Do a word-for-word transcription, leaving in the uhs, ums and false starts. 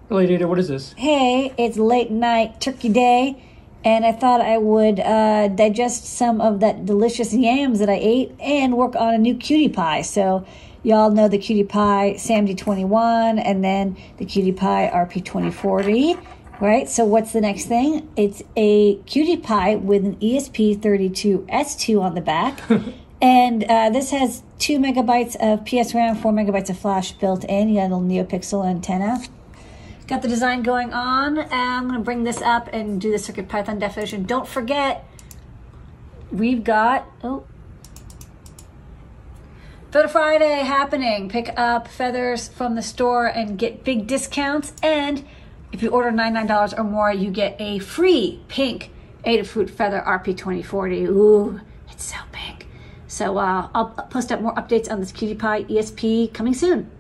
Hello, Data. What is this? Hey, it's late night turkey day, and I thought I would uh, digest some of that delicious yams that I ate and work on a new cutie pie. So y'all know the cutie pie S A M D twenty-one and then the cutie pie R P twenty forty, right? So what's the next thing? It's a cutie pie with an E S P thirty-two S two on the back. And uh, this has two megabytes of P S RAM, four megabytes of flash built in. You got a little NeoPixel antenna. Got the design going on. And I'm going to bring this up and do the CircuitPython definition. Don't forget, we've got oh, Feather Friday happening. Pick up feathers from the store and get big discounts. And if you order ninety-nine dollars or more, you get a free pink Adafruit Feather R P twenty forty. Ooh, it's so pink. So uh, I'll post up more updates on this cutie pie E S P coming soon.